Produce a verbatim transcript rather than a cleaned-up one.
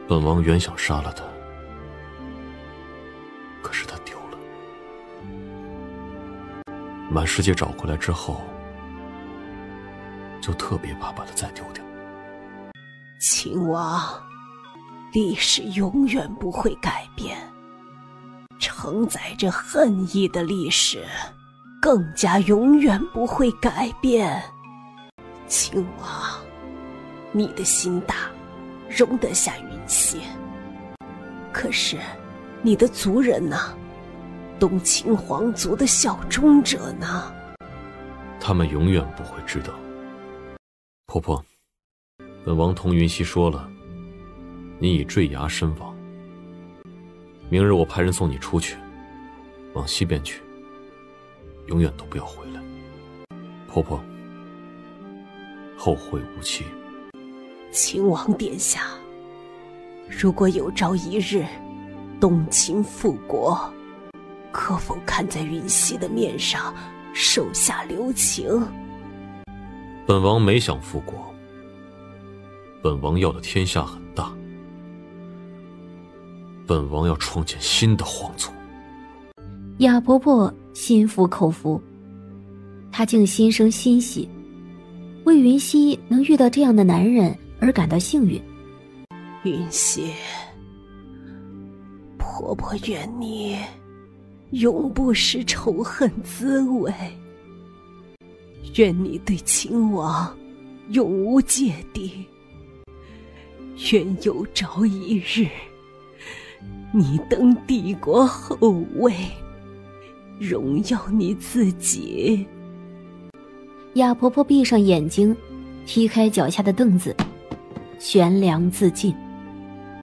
本王原想杀了他，可是他丢了。满世界找回来之后，就特别怕把他再丢掉。 秦王，历史永远不会改变，承载着恨意的历史更加永远不会改变。秦王，你的心大，容得下云溪，可是你的族人呢？东秦皇族的效忠者呢？ 他们永远不会知道。婆婆，本王同云溪说了，你已坠崖身亡。明日我派人送你出去，往西边去，永远都不要回来。婆婆，后会无期。 秦王殿下，如果有朝一日东秦复国，可否看在云溪的面上手下留情？ 本王没想复国，本王要的天下很大，本王要创建新的皇族。 雅婆婆心服口服，她竟心生欣喜，为云溪能遇到这样的男人而感到幸运。 云溪，婆婆愿你永不识仇恨滋味，愿你对秦王永无芥蒂，愿有朝一日你登帝国后位，荣耀你自己。 雅婆婆闭上眼睛，踢开脚下的凳子，悬梁自尽。